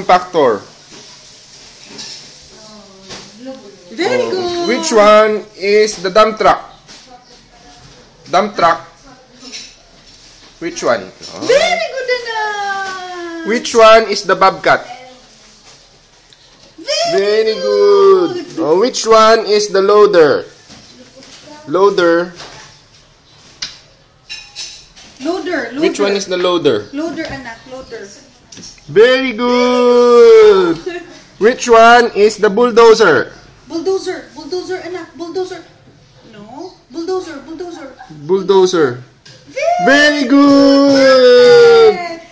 compactor? Very good. Which one is the dump truck? Dump truck. Which one? Very good, Anak. Which one is the bobcat? Very good. Which one is the loader? Loader. Loader. Which one is the loader? Loader, Anak. Loader. Very good. Which one is the bulldozer? Bulldozer. Bulldozer, Anak. Bulldozer. No. Bulldozer. Bulldozer. Bulldozer. Very good.